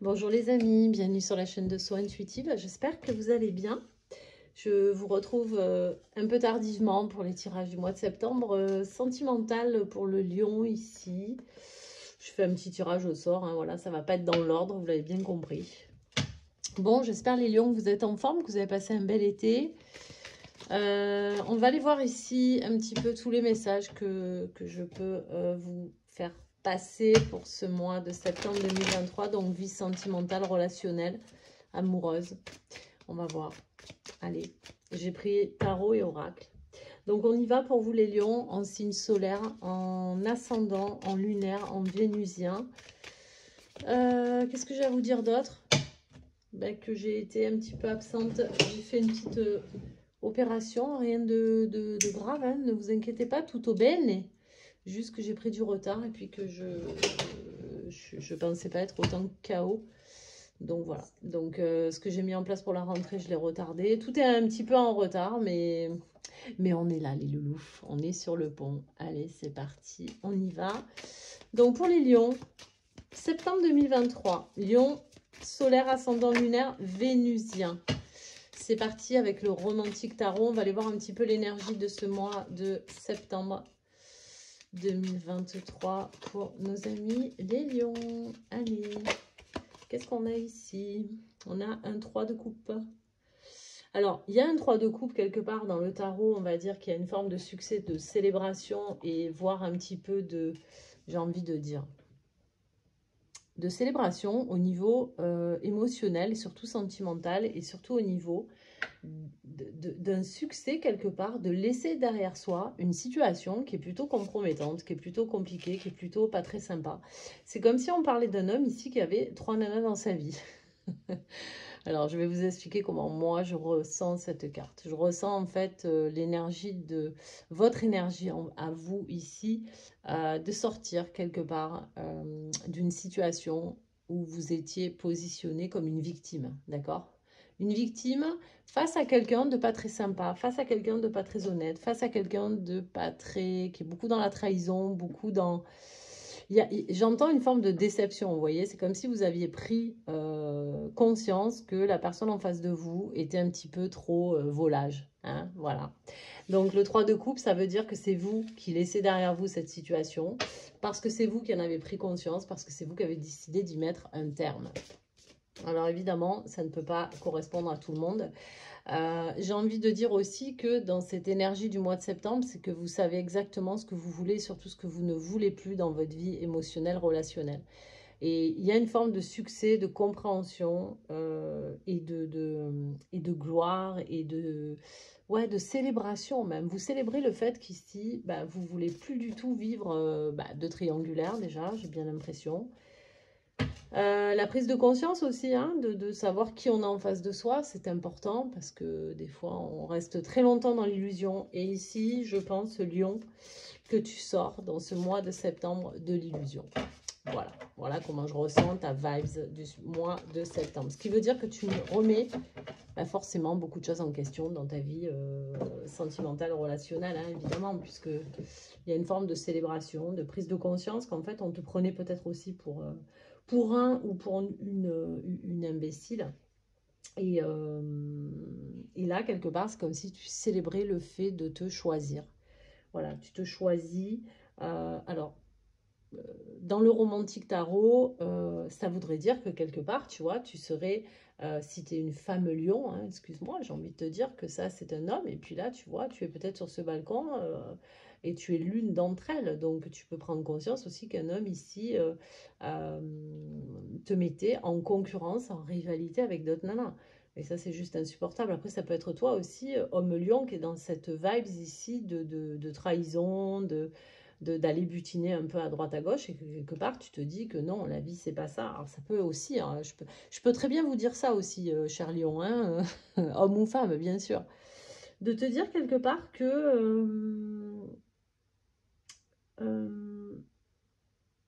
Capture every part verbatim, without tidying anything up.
Bonjour les amis, bienvenue sur la chaîne de Soi Intuitive. J'espère que vous allez bien. Je vous retrouve euh, un peu tardivement pour les tirages du mois de septembre. Euh, sentimental pour le lion ici. Je fais un petit tirage au sort, hein, voilà, ça va pas être dans l'ordre, vous l'avez bien compris. Bon, j'espère les lions que vous êtes en forme, que vous avez passé un bel été. Euh, on va aller voir ici un petit peu tous les messages que, que je peux euh, vous faire passer pour ce mois de septembre deux mille vingt-trois. Donc, vie sentimentale, relationnelle, amoureuse. On va voir. Allez, j'ai pris tarot et oracle. Donc, on y va pour vous les lions en signe solaire, en ascendant, en lunaire, en vénusien. Euh, Qu'est-ce que j'ai à vous dire d'autre? Ben, que j'ai été un petit peu absente. J'ai fait une petite... Euh, opération, rien de, de, de grave, hein, ne vous inquiétez pas, tout au bene. Juste que j'ai pris du retard et puis que je je, je pensais pas être autant K O. Donc voilà, donc euh, ce que j'ai mis en place pour la rentrée, je l'ai retardé. Tout est un petit peu en retard, mais, mais on est là les loulous, on est sur le pont. Allez, c'est parti, on y va. Donc pour les lions, septembre deux mille vingt-trois, lion, solaire, ascendant lunaire, vénusien. C'est parti avec le romantique tarot. On va aller voir un petit peu l'énergie de ce mois de septembre deux mille vingt-trois pour nos amis les lions. Allez, qu'est-ce qu'on a ici? On a un trois de coupe. Alors, il y a un trois de coupe quelque part dans le tarot. On va dire qu'il y a une forme de succès, de célébration et voire un petit peu de, j'ai envie de dire, de célébration au niveau euh, émotionnel et surtout sentimental et surtout au niveau d'un succès quelque part, de laisser derrière soi une situation qui est plutôt compromettante, qui est plutôt compliquée, qui est plutôt pas très sympa. C'est comme si on parlait d'un homme ici qui avait trois nanas dans sa vie. Alors, je vais vous expliquer comment moi je ressens cette carte. Je ressens en fait euh, l'énergie de votre énergie en, à vous ici, euh, de sortir quelque part euh, d'une situation où vous étiez positionné comme une victime, d'accord? Une victime face à quelqu'un de pas très sympa, face à quelqu'un de pas très honnête, face à quelqu'un de pas très... qui est beaucoup dans la trahison, beaucoup dans... J'entends une forme de déception, vous voyez, c'est comme si vous aviez pris euh, conscience que la personne en face de vous était un petit peu trop euh, volage, hein, voilà. Donc le trois de coupe, ça veut dire que c'est vous qui laissez derrière vous cette situation, parce que c'est vous qui en avez pris conscience, parce que c'est vous qui avez décidé d'y mettre un terme. Alors évidemment, ça ne peut pas correspondre à tout le monde. Euh, j'ai envie de dire aussi que dans cette énergie du mois de septembre, c'est que vous savez exactement ce que vous voulez, surtout ce que vous ne voulez plus dans votre vie émotionnelle, relationnelle. Et il y a une forme de succès, de compréhension euh, et, de, de, et de gloire et de, ouais, de célébration même. Vous célébrez le fait qu'ici, bah, vous ne voulez plus du tout vivre euh, bah, de triangulaire déjà, j'ai bien l'impression. Euh, la prise de conscience aussi, hein, de, de savoir qui on a en face de soi, c'est important parce que des fois, on reste très longtemps dans l'illusion. Et ici, je pense, Lion, que tu sors dans ce mois de septembre de l'illusion. Voilà, voilà comment je ressens ta vibes du mois de septembre. Ce qui veut dire que tu remets bah, forcément beaucoup de choses en question dans ta vie euh, sentimentale, relationnelle, hein, évidemment, puisqu'il y a une forme de célébration, de prise de conscience qu'en fait, on te prenait peut-être aussi pour... Euh, pour un ou pour une, une imbécile. Et, euh, et là, quelque part, c'est comme si tu célébrais le fait de te choisir. Voilà, tu te choisis. Euh, alors, euh, dans le romantique tarot, euh, ça voudrait dire que quelque part, tu vois, tu serais, euh, si tu es une femme lion, hein, excuse-moi, j'ai envie de te dire que ça, c'est un homme. Et puis là, tu vois, tu es peut-être sur ce balcon... Euh, et tu es l'une d'entre elles. Donc, tu peux prendre conscience aussi qu'un homme ici euh, euh, te mettait en concurrence, en rivalité avec d'autres nanas. Et ça, c'est juste insupportable. Après, ça peut être toi aussi, euh, homme lion, qui est dans cette vibe ici de, de, de trahison, de d'aller butiner un peu à droite à gauche et que quelque part tu te dis que non, la vie c'est pas ça. Alors ça peut aussi, hein, je, peux, je peux très bien vous dire ça aussi, euh, cher lion, hein, homme ou femme bien sûr, de te dire quelque part que euh, euh,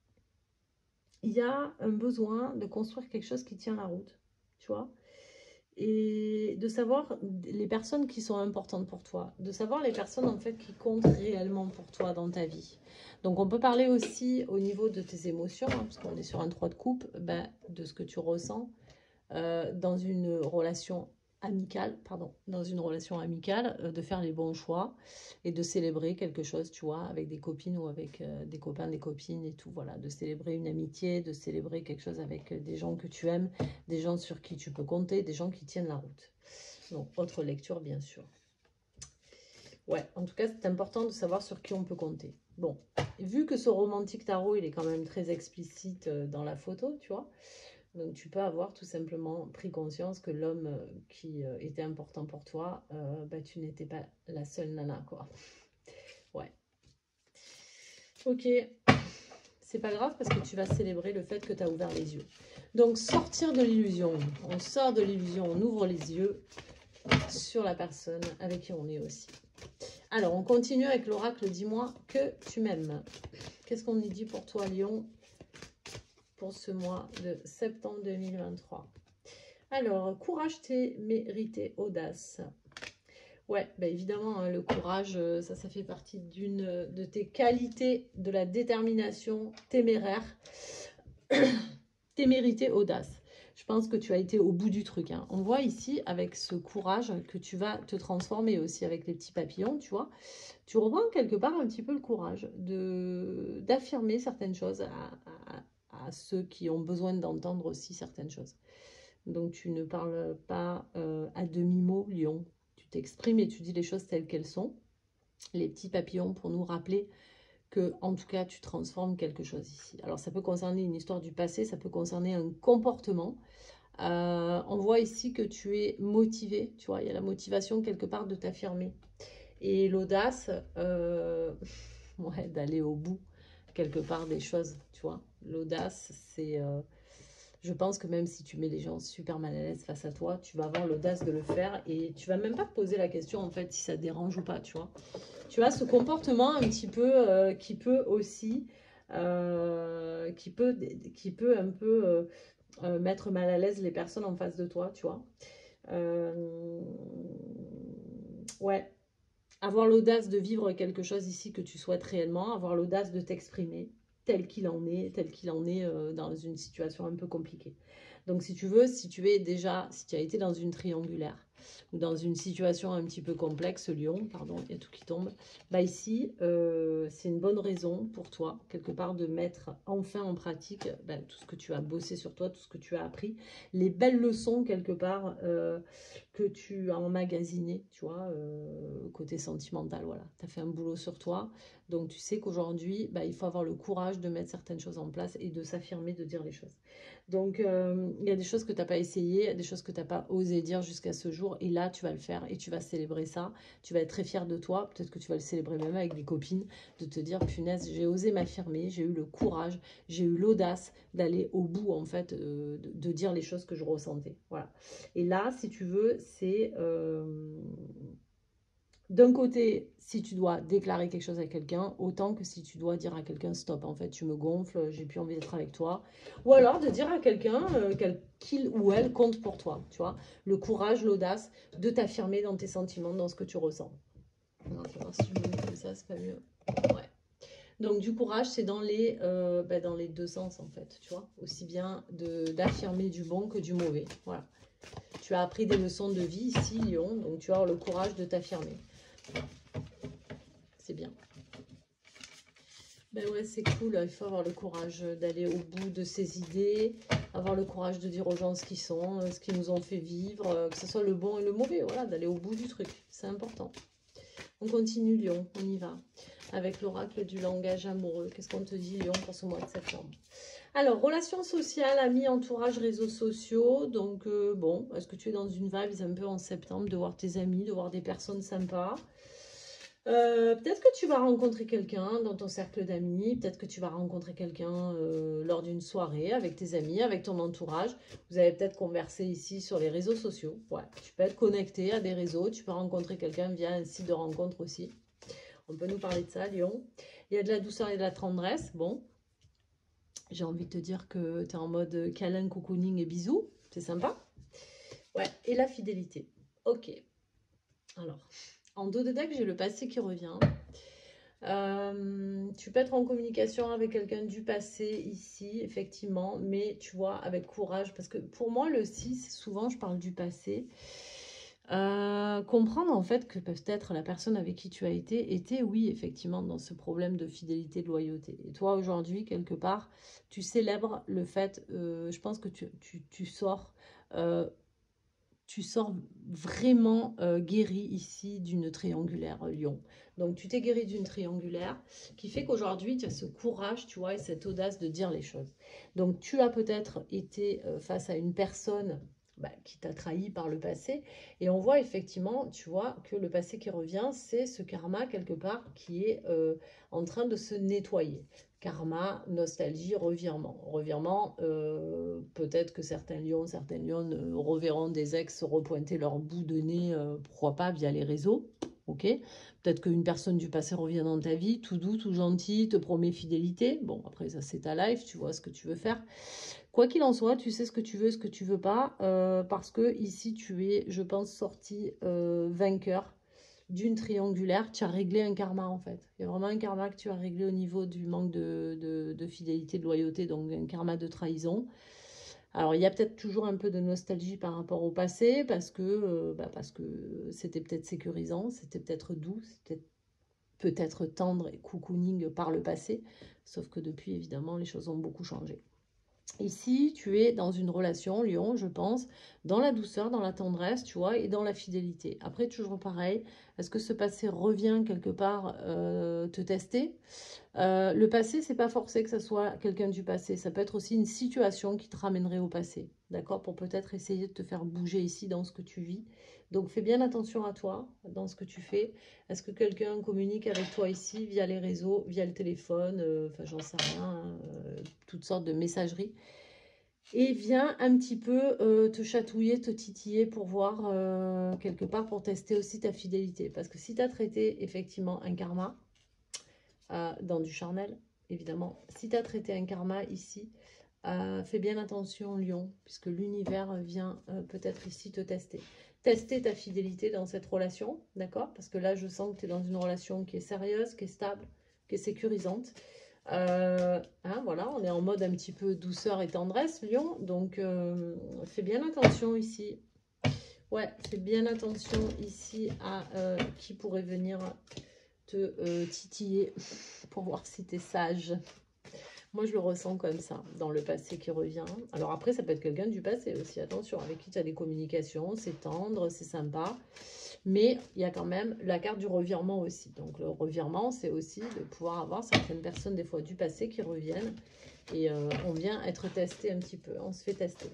il y a un besoin de construire quelque chose qui tient la route, tu vois. et de savoir les personnes qui sont importantes pour toi, de savoir les personnes en fait qui comptent réellement pour toi dans ta vie. Donc on peut parler aussi au niveau de tes émotions, hein, parce qu'on est sur un trois de coupe, ben, de ce que tu ressens euh, dans une relation amicale, pardon, dans une relation amicale, euh, de faire les bons choix et de célébrer quelque chose, tu vois, avec des copines ou avec euh, des copains, des copines et tout, voilà, de célébrer une amitié, de célébrer quelque chose avec des gens que tu aimes, des gens sur qui tu peux compter, des gens qui tiennent la route. Donc, autre lecture, bien sûr. Ouais, en tout cas, c'est important de savoir sur qui on peut compter. Bon, vu que ce romantique tarot, il est quand même très explicite dans la photo, tu vois, donc tu peux avoir tout simplement pris conscience que l'homme qui était important pour toi, euh, bah, tu n'étais pas la seule nana, quoi. Ouais. Ok, c'est pas grave parce que tu vas célébrer le fait que tu as ouvert les yeux. Donc sortir de l'illusion, on sort de l'illusion, on ouvre les yeux sur la personne avec qui on est aussi. Alors, on continue avec l'oracle. Dis-moi que tu m'aimes. Qu'est-ce qu'on y dit pour toi, Lion, pour ce mois de septembre deux mille vingt-trois? Alors, courage, t'es mérité, audace. Ouais, bah évidemment, hein, le courage, ça, ça fait partie d'une de tes qualités, de la détermination téméraire. T'es mérité, audace. Je pense que tu as été au bout du truc. Hein. On voit ici, avec ce courage, que tu vas te transformer aussi avec les petits papillons, tu vois. Tu reprends quelque part un petit peu le courage de d'affirmer certaines choses à, à, à ceux qui ont besoin d'entendre aussi certaines choses. Donc, tu ne parles pas euh, à demi-mot, Lion. Tu t'exprimes et tu dis les choses telles qu'elles sont. Les petits papillons pour nous rappeler que, en tout cas, tu transformes quelque chose ici. Alors, ça peut concerner une histoire du passé, ça peut concerner un comportement. Euh, on voit ici que tu es motivé, tu vois, il y a la motivation quelque part de t'affirmer. Et l'audace, euh, ouais, d'aller au bout quelque part des choses, tu vois. L'audace, c'est... Euh, je pense que même si tu mets les gens super mal à l'aise face à toi, tu vas avoir l'audace de le faire et tu vas même pas te poser la question, en fait, si ça te dérange ou pas, tu vois. Tu as ce comportement un petit peu euh, qui peut aussi... Euh, qui, peut, qui peut un peu euh, euh, mettre mal à l'aise les personnes en face de toi, tu vois. Euh, ouais. Avoir l'audace de vivre quelque chose ici que tu souhaites réellement, avoir l'audace de t'exprimer tel qu'il en est, tel qu'il en est euh, dans une situation un peu compliquée. Donc si tu veux, si tu es déjà, si tu as été dans une triangulaire ou dans une situation un petit peu complexe, Lion, pardon, il y a tout qui tombe, bah ici, euh, c'est une bonne raison pour toi, quelque part, de mettre enfin en pratique bah, tout ce que tu as bossé sur toi, tout ce que tu as appris, les belles leçons, quelque part, euh, que tu as emmagasinées, tu vois, euh, côté sentimental, voilà. Tu as fait un boulot sur toi, donc tu sais qu'aujourd'hui, bah, il faut avoir le courage de mettre certaines choses en place et de s'affirmer, de dire les choses. Donc, euh, il y a des choses que tu n'as pas essayé, des choses que tu n'as pas osé dire jusqu'à ce jour. Et là, tu vas le faire et tu vas célébrer ça. Tu vas être très fier de toi. Peut-être que tu vas le célébrer même avec des copines. De te dire, punaise, j'ai osé m'affirmer. J'ai eu le courage. J'ai eu l'audace d'aller au bout, en fait, euh, de, de dire les choses que je ressentais. Voilà. Et là, si tu veux, c'est... Euh, d'un côté, si tu dois déclarer quelque chose à quelqu'un, autant que si tu dois dire à quelqu'un stop, en fait, tu me gonfles, j'ai plus envie d'être avec toi. Ou alors de dire à quelqu'un euh, qu'il ou elle compte pour toi, tu vois. Le courage, l'audace de t'affirmer dans tes sentiments, dans ce que tu ressens. Non, je vais voir si je me mets comme ça, c'est pas mieux. Ouais. Donc du courage, c'est dans les euh, bah, dans les deux sens, en fait, tu vois. Aussi bien d'affirmer du bon que du mauvais. Voilà. Tu as appris des leçons de vie ici, Lion, donc tu as le courage de t'affirmer. C'est bien. Ben ouais, c'est cool. Il faut avoir le courage d'aller au bout de ses idées, avoir le courage de dire aux gens ce qu'ils sont, ce qu'ils nous ont fait vivre, que ce soit le bon et le mauvais. Voilà, d'aller au bout du truc. C'est important. On continue, Lion. On y va. Avec l'oracle du langage amoureux. Qu'est-ce qu'on te dit, Lion, pour ce mois de septembre? Alors, relations sociales, amis, entourage, réseaux sociaux. Donc, euh, bon, est-ce que tu es dans une vibe un peu en septembre de voir tes amis, de voir des personnes sympas? Euh, peut-être que tu vas rencontrer quelqu'un dans ton cercle d'amis, peut-être que tu vas rencontrer quelqu'un euh, lors d'une soirée avec tes amis, avec ton entourage. Vous avez peut-être conversé ici sur les réseaux sociaux. Ouais, tu peux être connecté à des réseaux, tu peux rencontrer quelqu'un via un site de rencontre aussi. On peut nous parler de ça, Lion. Il y a de la douceur et de la tendresse. Bon, j'ai envie de te dire que tu es en mode câlin, cocooning et bisous. C'est sympa. Ouais, et la fidélité. Ok. Alors, en dos de deck, j'ai le passé qui revient. Euh, tu peux être en communication avec quelqu'un du passé ici, effectivement, mais tu vois, avec courage, parce que pour moi, le six, souvent, je parle du passé. Euh, comprendre en fait que peut-être la personne avec qui tu as été était, oui, effectivement, dans ce problème de fidélité, de loyauté. Et toi, aujourd'hui, quelque part, tu célèbres le fait, euh, je pense que tu, tu, tu sors... Euh, tu sors vraiment euh, guéri ici d'une triangulaire euh, Lion. Donc tu t'es guéri d'une triangulaire qui fait qu'aujourd'hui tu as ce courage, tu vois, et cette audace de dire les choses. Donc tu as peut-être été euh, face à une personne bah, qui t'a trahi par le passé et on voit effectivement, tu vois, que le passé qui revient, c'est ce karma quelque part qui est euh, en train de se nettoyer. Karma, nostalgie, revirement. Revirement, euh, peut-être que certains lions, certaines lionnes euh, reverront des ex repointer leur bout de nez, euh, pourquoi pas, via les réseaux. Ok. Peut-être qu'une personne du passé revient dans ta vie, tout doux, tout gentil, te promet fidélité. Bon, après, ça, c'est ta life, tu vois ce que tu veux faire. Quoi qu'il en soit, tu sais ce que tu veux, ce que tu veux pas, euh, parce que ici, tu es, je pense, sorti euh, vainqueur d'une triangulaire, tu as réglé un karma en fait. Il y a vraiment un karma que tu as réglé au niveau du manque de, de, de fidélité, de loyauté, donc un karma de trahison. Alors il y a peut-être toujours un peu de nostalgie par rapport au passé, parce que euh, bah, parce que c'était peut-être sécurisant, c'était peut-être doux, c'était peut-être tendre et cocooning par le passé, sauf que depuis évidemment les choses ont beaucoup changé. Ici, tu es dans une relation, Lion, je pense, dans la douceur, dans la tendresse, tu vois, et dans la fidélité. Après, toujours pareil, est-ce que ce passé revient quelque part euh, te tester? Euh, le passé, c'est pas forcé que ça soit quelqu'un du passé. Ça peut être aussi une situation qui te ramènerait au passé, d'accord? Pour peut-être essayer de te faire bouger ici dans ce que tu vis. Donc, fais bien attention à toi, dans ce que tu fais. Est-ce que quelqu'un communique avec toi ici via les réseaux, via le téléphone, euh, enfin, j'en sais rien, hein, euh, toutes sortes de messageries. Et vient un petit peu euh, te chatouiller, te titiller pour voir euh, quelque part, pour tester aussi ta fidélité. Parce que si tu as traité effectivement un karma, euh, dans du charnel, évidemment, si tu as traité un karma ici, euh, fais bien attention Lion, puisque l'univers vient euh, peut-être ici te tester. Tester ta fidélité dans cette relation, d'accord? Parce que là, je sens que tu es dans une relation qui est sérieuse, qui est stable, qui est sécurisante. Euh, hein, voilà, on est en mode un petit peu douceur et tendresse, Lion. Donc, euh, fais bien attention ici. Ouais, fais bien attention ici à euh, qui pourrait venir te euh, titiller pour voir si tu es sage. Moi, je le ressens comme ça, dans le passé qui revient. Alors après, ça peut être quelqu'un du passé aussi, attention, avec qui tu as des communications, c'est tendre, c'est sympa. Mais il y a quand même la carte du revirement aussi. Donc le revirement, c'est aussi de pouvoir avoir certaines personnes, des fois du passé, qui reviennent. Et euh, on vient être testé un petit peu, on se fait tester.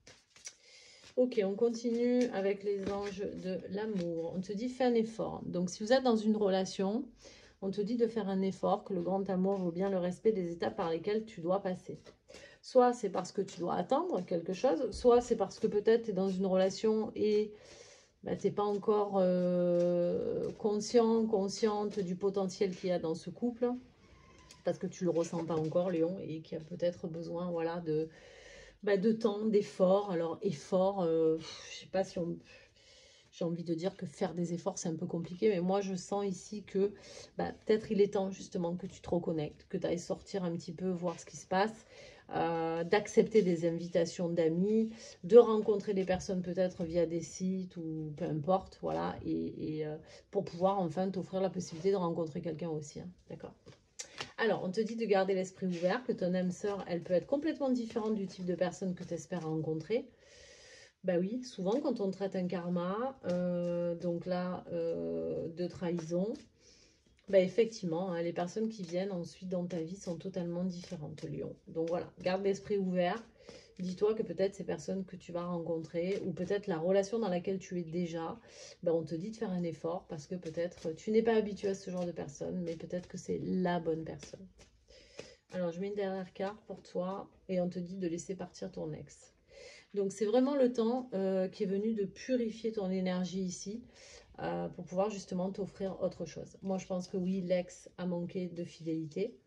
Ok, on continue avec les anges de l'amour. On te dit, fais un effort. Donc si vous êtes dans une relation, on te dit de faire un effort, que le grand amour vaut bien le respect des étapes par lesquelles tu dois passer. Soit c'est parce que tu dois attendre quelque chose, soit c'est parce que peut-être tu es dans une relation et bah, tu n'es pas encore euh, conscient, consciente du potentiel qu'il y a dans ce couple, parce que tu ne le ressens pas encore, Léon, et qui a peut-être besoin voilà, de, bah, de temps, d'effort. Alors, effort, euh, je ne sais pas si on... J'ai envie de dire que faire des efforts, c'est un peu compliqué, mais moi, je sens ici que bah, peut-être il est temps justement que tu te reconnectes, que tu ailles sortir un petit peu, voir ce qui se passe, euh, d'accepter des invitations d'amis, de rencontrer des personnes peut-être via des sites ou peu importe, voilà, et, et euh, pour pouvoir enfin t'offrir la possibilité de rencontrer quelqu'un aussi, hein, d'accord? Alors, on te dit de garder l'esprit ouvert, que ton âme sœur, elle peut être complètement différente du type de personne que tu espères rencontrer. Bah oui, souvent quand on traite un karma, euh, donc là, euh, de trahison, bah effectivement, hein, les personnes qui viennent ensuite dans ta vie sont totalement différentes, Lion. Donc voilà, garde l'esprit ouvert. Dis-toi que peut-être ces personnes que tu vas rencontrer, ou peut-être la relation dans laquelle tu es déjà, bah on te dit de faire un effort parce que peut-être tu n'es pas habitué à ce genre de personne, mais peut-être que c'est la bonne personne. Alors, je mets une dernière carte pour toi et on te dit de laisser partir ton ex. Donc, c'est vraiment le temps euh, qui est venu de purifier ton énergie ici euh, pour pouvoir justement t'offrir autre chose. Moi, je pense que oui, l'ex a manqué de fidélité.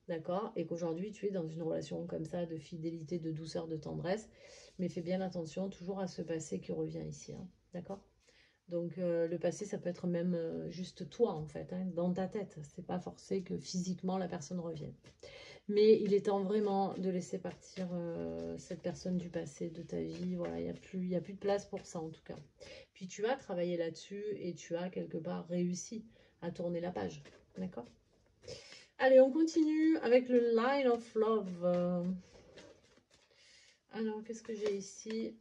d'accord? Et qu'aujourd'hui, tu es dans une relation comme ça, de fidélité, de douceur, de tendresse. Mais fais bien attention toujours à ce passé qui revient ici, hein, d'accord? Donc, euh, le passé, ça peut être même euh, juste toi, en fait, hein, dans ta tête. C'est pas forcé que physiquement, la personne revienne. Mais il est temps vraiment de laisser partir euh, cette personne du passé, de ta vie. Voilà, il n'y a plus, il y a plus de place pour ça, en tout cas. Puis, tu as travaillé là-dessus et tu as, quelque part, réussi à tourner la page, d'accord? Allez, on continue avec le Line of Love. Alors, qu'est-ce que j'ai ici?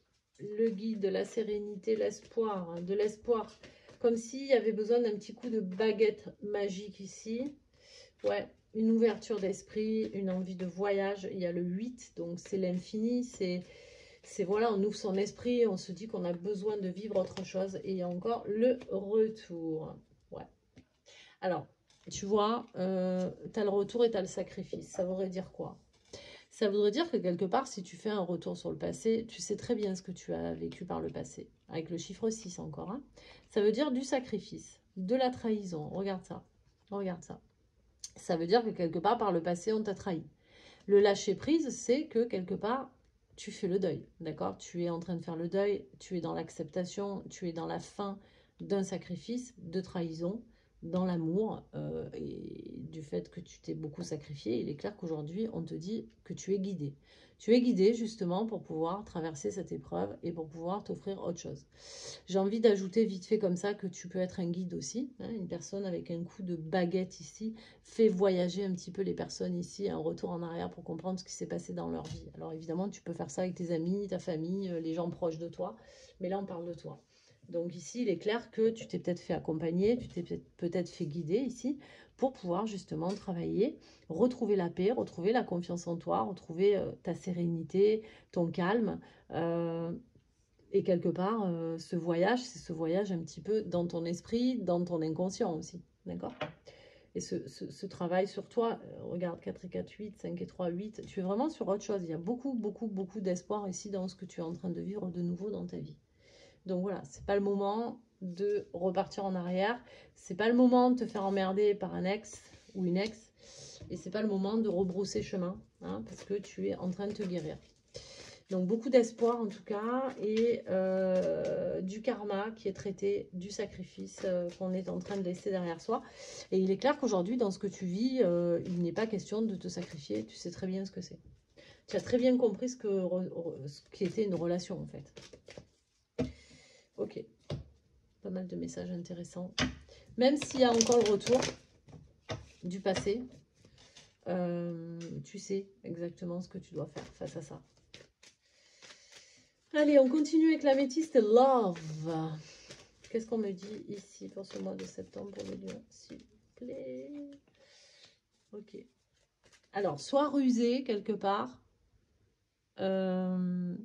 Le guide de la sérénité, l'espoir, hein, de l'espoir. Comme s'il y avait besoin d'un petit coup de baguette magique ici. Ouais, une ouverture d'esprit, une envie de voyage. Il y a le huit, donc c'est l'infini. C'est, c'est voilà, on ouvre son esprit, on se dit qu'on a besoin de vivre autre chose. Et il y a encore le retour. Ouais. Alors, tu vois, euh, tu as le retour et tu as le sacrifice. Ça voudrait dire quoi? Ça voudrait dire que quelque part, si tu fais un retour sur le passé, tu sais très bien ce que tu as vécu par le passé. Avec le chiffre six encore. Hein. Ça veut dire du sacrifice, de la trahison. Regarde ça. Regarde ça. Ça veut dire que quelque part, par le passé, on t'a trahi. Le lâcher prise, c'est que quelque part, tu fais le deuil. D'accord? Tu es en train de faire le deuil, tu es dans l'acceptation, tu es dans la fin d'un sacrifice, de trahison, dans l'amour euh, et du fait que tu t'es beaucoup sacrifié. Il est clair qu'aujourd'hui, on te dit que tu es guidé. Tu es guidé justement pour pouvoir traverser cette épreuve et pour pouvoir t'offrir autre chose. J'ai envie d'ajouter vite fait comme ça que tu peux être un guide aussi. Hein, une personne avec un coup de baguette ici fait voyager un petit peu les personnes ici, un retour en arrière pour comprendre ce qui s'est passé dans leur vie. Alors évidemment, tu peux faire ça avec tes amis, ta famille, les gens proches de toi. Mais là, on parle de toi. Donc ici, il est clair que tu t'es peut-être fait accompagner, tu t'es peut-être fait guider ici pour pouvoir justement travailler, retrouver la paix, retrouver la confiance en toi, retrouver euh, ta sérénité, ton calme. Euh, et quelque part, euh, ce voyage, c'est ce voyage un petit peu dans ton esprit, dans ton inconscient aussi. D'accord? Et ce, ce, ce travail sur toi, euh, regarde, quatre et quatre, huit, cinq et trois, huit, tu es vraiment sur autre chose. Il y a beaucoup, beaucoup, beaucoup d'espoir ici dans ce que tu es en train de vivre de nouveau dans ta vie. Donc voilà, c'est pas le moment de repartir en arrière. C'est pas le moment de te faire emmerder par un ex ou une ex. Et c'est pas le moment de rebrousser chemin, hein, parce que tu es en train de te guérir. Donc beaucoup d'espoir en tout cas, et euh, du karma qui est traité, du sacrifice euh, qu'on est en train de laisser derrière soi. Et il est clair qu'aujourd'hui, dans ce que tu vis, euh, il n'est pas question de te sacrifier, tu sais très bien ce que c'est. Tu as très bien compris ce, que, ce qui était une relation en fait. Ok, pas mal de messages intéressants. Même s'il y a encore le retour du passé, euh, tu sais exactement ce que tu dois faire face à ça. Allez, on continue avec la métiste Love. Qu'est-ce qu'on me dit ici pour ce mois de septembre pour le lion, s'il vous plaît? Ok. Alors, soit rusé quelque part, euh,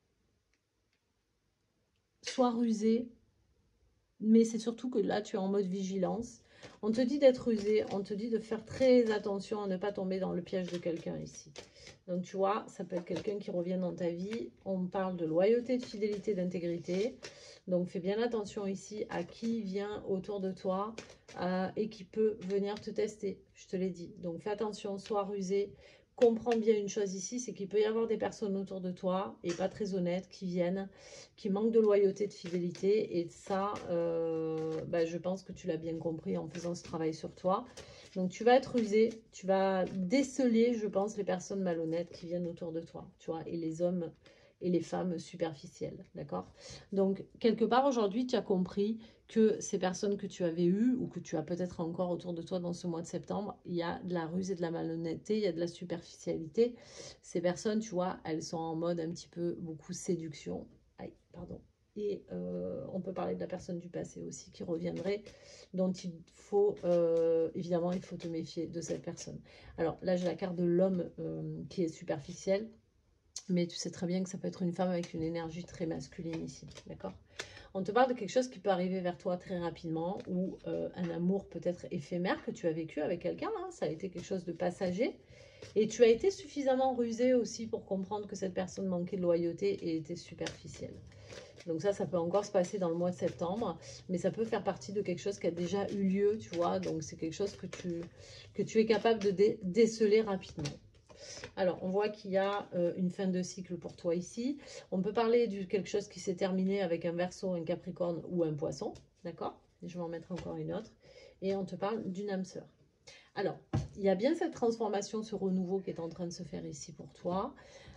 soit rusé, mais c'est surtout que là, tu es en mode vigilance. On te dit d'être rusé, on te dit de faire très attention à ne pas tomber dans le piège de quelqu'un ici. Donc, tu vois, ça peut être quelqu'un qui revient dans ta vie. On parle de loyauté, de fidélité, d'intégrité. Donc, fais bien attention ici à qui vient autour de toi euh, et qui peut venir te tester. Je te l'ai dit. Donc, fais attention, sois rusé. Comprends bien une chose ici, c'est qu'il peut y avoir des personnes autour de toi, et pas très honnêtes, qui viennent, qui manquent de loyauté, de fidélité. Et ça, euh, bah, je pense que tu l'as bien compris en faisant ce travail sur toi. Donc, tu vas être rusé, tu vas déceler, je pense, les personnes malhonnêtes qui viennent autour de toi, tu vois, et les hommes et les femmes superficielles, d'accord? Donc, quelque part, aujourd'hui, tu as compris que ces personnes que tu avais eues ou que tu as peut-être encore autour de toi dans ce mois de septembre, il y a de la ruse et de la malhonnêteté, il y a de la superficialité. Ces personnes, tu vois, elles sont en mode un petit peu beaucoup séduction. Aïe, pardon. Et euh, on peut parler de la personne du passé aussi qui reviendrait, dont il faut, euh, évidemment, il faut te méfier de cette personne. Alors là, j'ai la carte de l'homme euh, qui est superficiel, mais tu sais très bien que ça peut être une femme avec une énergie très masculine ici, d'accord? On te parle de quelque chose qui peut arriver vers toi très rapidement, ou euh, un amour peut-être éphémère que tu as vécu avec quelqu'un, hein, ça a été quelque chose de passager, Et tu as été suffisamment rusé aussi pour comprendre que cette personne manquait de loyauté et était superficielle. Donc ça, ça peut encore se passer dans le mois de septembre, mais ça peut faire partie de quelque chose qui a déjà eu lieu, tu vois. Donc c'est quelque chose que tu, que tu es capable de dé déceler rapidement. Alors, on voit qu'il y a euh, une fin de cycle pour toi ici. On peut parler de quelque chose qui s'est terminé avec un Verseau, un Capricorne ou un Poisson, d'accord? Je vais en mettre encore une autre. Et on te parle d'une âme sœur. Alors, il y a bien cette transformation, ce renouveau qui est en train de se faire ici pour toi.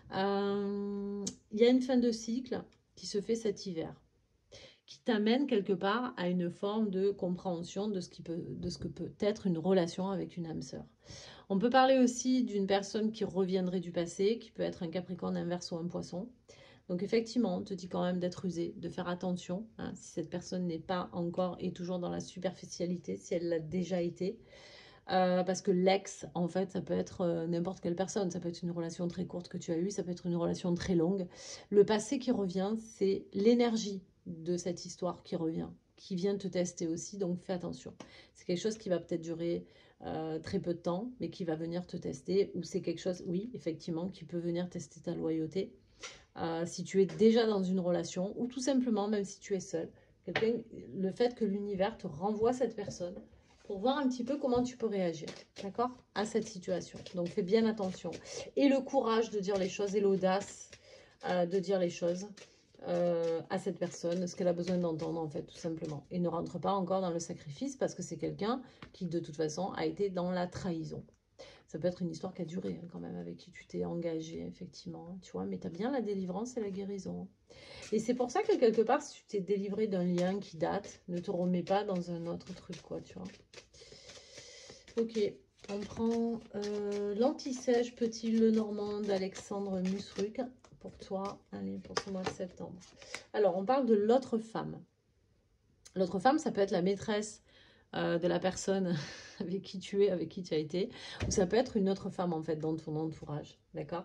Euh, il y a une fin de cycle qui se fait cet hiver, qui t'amène quelque part à une forme de compréhension de ce, qui peut, de ce que peut être une relation avec une âme sœur. On peut parler aussi d'une personne qui reviendrait du passé, qui peut être un Capricorne, un Verseau, un Poisson. Donc effectivement, on te dit quand même d'être rusé, de faire attention, hein, si cette personne n'est pas encore et toujours dans la superficialité, si elle l'a déjà été. Euh, parce que l'ex, en fait, ça peut être euh, n'importe quelle personne. Ça peut être une relation très courte que tu as eue, ça peut être une relation très longue. Le passé qui revient, c'est l'énergie de cette histoire qui revient, qui vient te tester aussi, donc fais attention. C'est quelque chose qui va peut-être durer euh, très peu de temps, mais qui va venir te tester, ou c'est quelque chose, oui, effectivement, qui peut venir tester ta loyauté. Euh, si tu es déjà dans une relation, ou tout simplement, même si tu es seul, le fait que l'univers te renvoie cette personne, pour voir un petit peu comment tu peux réagir, d'accord, à cette situation. Donc, fais bien attention. Et le courage de dire les choses et l'audace euh, de dire les choses euh, à cette personne, ce qu'elle a besoin d'entendre, en fait, tout simplement. Et ne rentre pas encore dans le sacrifice parce que c'est quelqu'un qui, de toute façon, a été dans la trahison. Ça peut être une histoire qui a duré, hein, quand même, avec qui tu t'es engagé, effectivement, tu vois. Mais tu as bien la délivrance et la guérison. Et c'est pour ça que quelque part, si tu t'es délivré d'un lien qui date, ne te remets pas dans un autre truc, quoi, tu vois. Ok, on prend euh, l'anti-sèche Petit Le Normand d'Alexandre Musruc pour toi, allez, pour ce mois de septembre. Alors, on parle de l'autre femme. L'autre femme, ça peut être la maîtresse euh, de la personne avec qui tu es, avec qui tu as été, ou ça peut être une autre femme, en fait, dans ton entourage, d'accord?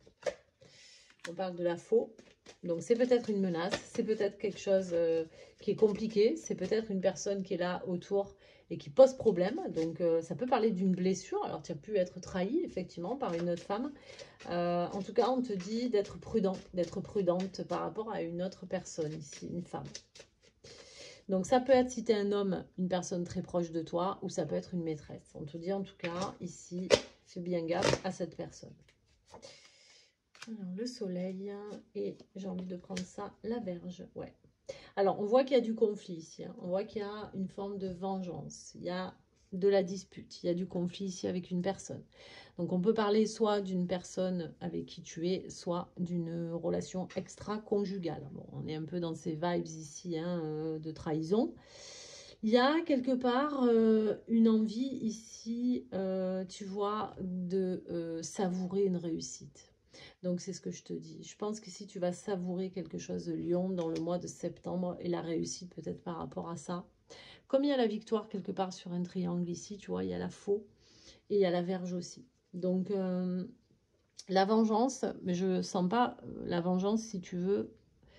On parle de la faux. Donc, c'est peut-être une menace, c'est peut-être quelque chose euh, qui est compliqué, c'est peut-être une personne qui est là autour et qui pose problème. Donc, euh, ça peut parler d'une blessure. Alors, tu as pu être trahi, effectivement, par une autre femme. Euh, en tout cas, on te dit d'être prudent, d'être prudente par rapport à une autre personne ici, une femme. Donc, ça peut être, si tu es un homme, une personne très proche de toi, ou ça peut être une maîtresse. On te dit, en tout cas, ici, fais bien gaffe à cette personne. Alors, le soleil, et j'ai envie de prendre ça, la Vierge, ouais. Alors, on voit qu'il y a du conflit ici, hein. On voit qu'il y a une forme de vengeance, il y a de la dispute, il y a du conflit ici avec une personne. Donc, on peut parler soit d'une personne avec qui tu es, soit d'une relation extra-conjugale. Bon, on est un peu dans ces vibes ici, hein, euh, de trahison. Il y a quelque part euh, une envie ici, euh, tu vois, de euh, savourer une réussite. Donc, c'est ce que je te dis. Je pense que si tu vas savourer quelque chose de Lion dans le mois de septembre et la réussite peut-être par rapport à ça. Comme il y a la victoire quelque part sur un triangle ici, tu vois, il y a la faux et il y a la Vierge aussi. Donc, euh, la vengeance, mais je ne sens pas la vengeance, si tu veux,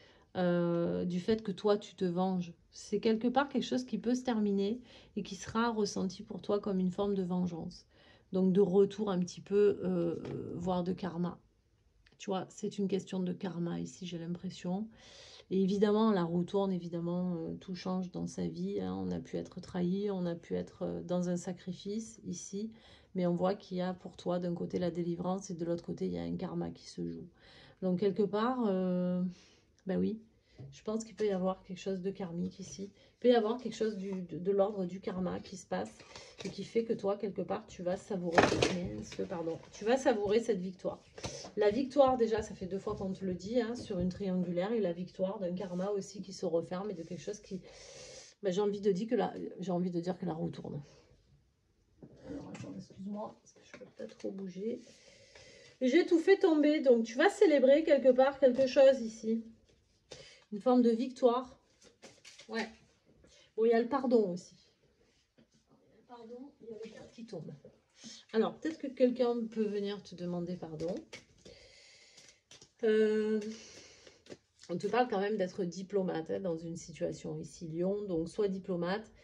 euh, du fait que toi, tu te venges. C'est quelque part quelque chose qui peut se terminer et qui sera ressenti pour toi comme une forme de vengeance. Donc, de retour un petit peu, euh, voire de karma. Tu vois, c'est une question de karma ici, j'ai l'impression. Et évidemment, la roue tourne, évidemment, euh, tout change dans sa vie. Hein. On a pu être trahi, on a pu être euh, dans un sacrifice ici. Mais on voit qu'il y a pour toi, d'un côté, la délivrance et de l'autre côté, il y a un karma qui se joue. Donc, quelque part, euh, ben oui, je pense qu'il peut y avoir quelque chose de karmique ici. Il peut y avoir quelque chose du, de, de l'ordre du karma qui se passe et qui fait que toi, quelque part, tu vas savourer, pardon, tu vas savourer cette victoire. La victoire, déjà, ça fait deux fois qu'on te le dit, hein, sur une triangulaire, et la victoire d'un karma aussi qui se referme et de quelque chose qui... Ben, j'ai envie de dire que la, j'ai envie de dire que la roue tourne. Alors, attends, excuse-moi, parce que je peux peut-être trop bouger. J'ai tout fait tomber, donc tu vas célébrer quelque part quelque chose ici. Une forme de victoire. Ouais. Bon, il y a le pardon aussi. Il y a le pardon, il y a les cartes qui tombent. Alors, peut-être que quelqu'un peut venir te demander pardon. Euh, on te parle quand même d'être diplomate, hein, dans une situation ici, Lion. Donc, sois diplomate.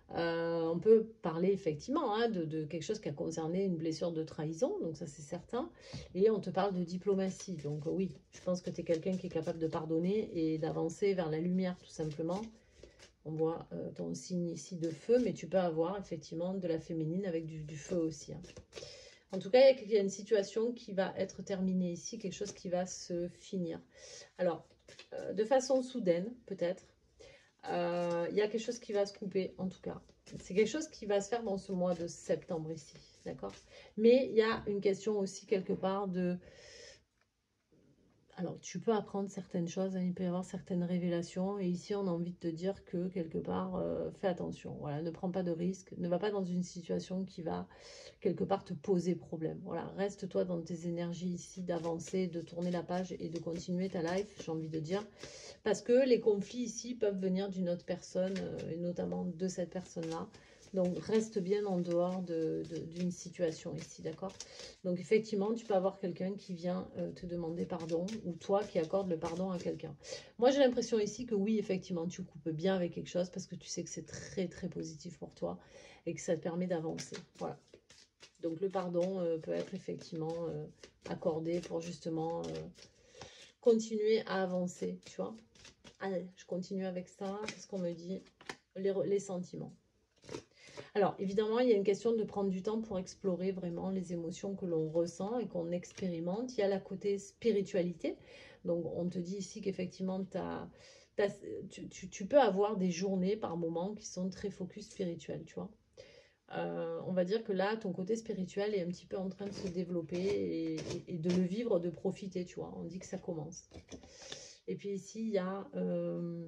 Euh, on peut parler effectivement hein, de, de quelque chose qui a concerné une blessure de trahison, donc ça c'est certain. Et on te parle de diplomatie. Donc oui, je pense que tu es quelqu'un qui est capable de pardonner et d'avancer vers la lumière tout simplement. On voit euh, ton signe ici de feu, mais tu peux avoir effectivement de la féminine avec du, du feu aussi. Hein. En tout cas, il y a une situation qui va être terminée ici, quelque chose qui va se finir. Alors, euh, de façon soudaine, peut-être, euh, il y a quelque chose qui va se couper, en tout cas. C'est quelque chose qui va se faire dans ce mois de septembre ici, d'accord? Mais il y a une question aussi quelque part de... Alors, tu peux apprendre certaines choses, hein, il peut y avoir certaines révélations. Et ici, on a envie de te dire que, quelque part, euh, fais attention. Voilà, ne prends pas de risques. Ne va pas dans une situation qui va, quelque part, te poser problème. Voilà, reste-toi dans tes énergies ici d'avancer, de tourner la page et de continuer ta life, j'ai envie de dire. Parce que les conflits ici peuvent venir d'une autre personne, euh, et notamment de cette personne-là. Donc, reste bien en dehors de, de, d'une situation ici, d'accord? Donc, effectivement, tu peux avoir quelqu'un qui vient euh, te demander pardon ou toi qui accordes le pardon à quelqu'un. Moi, j'ai l'impression ici que oui, effectivement, tu coupes bien avec quelque chose parce que tu sais que c'est très, très positif pour toi et que ça te permet d'avancer. Voilà. Donc, le pardon euh, peut être effectivement euh, accordé pour justement euh, continuer à avancer, tu vois. Allez, je continue avec ça. Qu'est-ce qu'on me dit? les, les sentiments. Alors, évidemment, il y a une question de prendre du temps pour explorer vraiment les émotions que l'on ressent et qu'on expérimente. Il y a la côté spiritualité. Donc, on te dit ici qu'effectivement, tu, tu, tu peux avoir des journées par moment qui sont très focus spirituel, tu vois. Euh, on va dire que là, ton côté spirituel est un petit peu en train de se développer et, et, et de le vivre, de profiter, tu vois. On dit que ça commence. Et puis ici, il y a... Euh,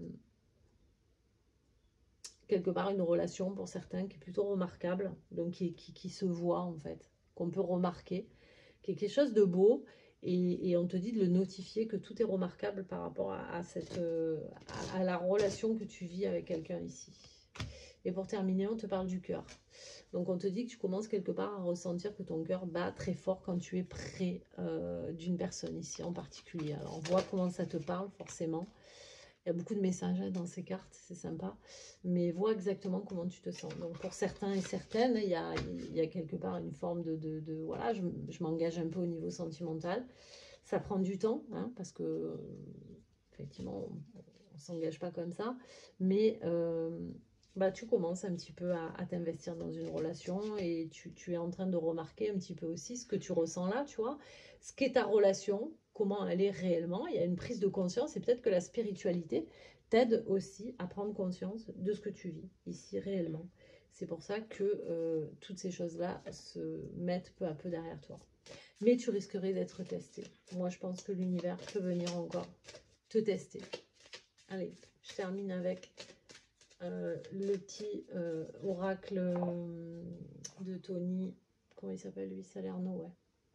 quelque part une relation pour certains qui est plutôt remarquable, donc qui, qui, qui se voit en fait, qu'on peut remarquer, qui est quelque chose de beau, et, et on te dit de le notifier que tout est remarquable par rapport à, à, cette, à, à la relation que tu vis avec quelqu'un ici. Et pour terminer, on te parle du cœur. Donc on te dit que tu commences quelque part à ressentir que ton cœur bat très fort quand tu es près euh, d'une personne ici en particulier. Alors on voit comment ça te parle forcément. Il y a beaucoup de messages dans ces cartes, c'est sympa. Mais vois exactement comment tu te sens. Donc pour certains et certaines, il y a, il y a quelque part une forme de... de, de voilà, je, je m'engage un peu au niveau sentimental. Ça prend du temps, hein, parce que, effectivement, on ne s'engage pas comme ça. Mais euh, bah, tu commences un petit peu à, à t'investir dans une relation et tu, tu es en train de remarquer un petit peu aussi ce que tu ressens là, tu vois. Ce qu'est ta relation, comment elle est réellement. Il y a une prise de conscience et peut-être que la spiritualité t'aide aussi à prendre conscience de ce que tu vis ici réellement. C'est pour ça que euh, toutes ces choses-là se mettent peu à peu derrière toi. Mais tu risquerais d'être testé. Moi, je pense que l'univers peut venir encore te tester. Allez, je termine avec euh, le petit euh, oracle euh, de Tony. Comment il s'appelle lui? Salerno, ouais.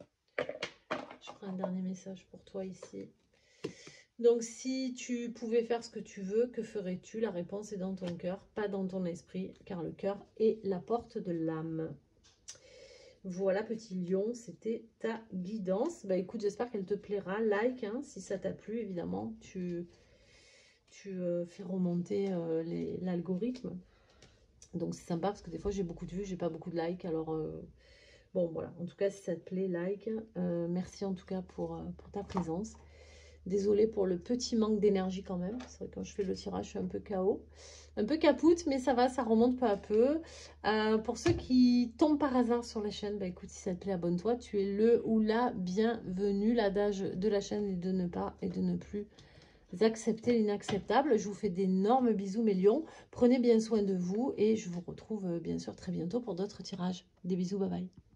Je prends un dernier message pour toi ici. Donc, si tu pouvais faire ce que tu veux, que ferais-tu? La réponse est dans ton cœur, pas dans ton esprit, car le cœur est la porte de l'âme. Voilà, petit lion, c'était ta guidance. Bah écoute, j'espère qu'elle te plaira. Like, hein, si ça t'a plu, évidemment. Tu, tu euh, fais remonter euh, l'algorithme. Donc, c'est sympa, parce que des fois, j'ai beaucoup de vues, j'ai pas beaucoup de likes. Alors... Euh, bon, voilà. En tout cas, si ça te plaît, like. Euh, merci en tout cas pour, euh, pour ta présence. Désolée pour le petit manque d'énergie quand même. C'est vrai que quand je fais le tirage, je suis un peu K O. Un peu capoute, mais ça va, ça remonte peu à peu. Euh, pour ceux qui tombent par hasard sur la chaîne, bah écoute, si ça te plaît, abonne-toi. Tu es le ou la bienvenue. L'adage de la chaîne est de ne pas et de ne plus accepter l'inacceptable. Je vous fais d'énormes bisous, mes lions. Prenez bien soin de vous et je vous retrouve bien sûr très bientôt pour d'autres tirages. Des bisous, bye bye.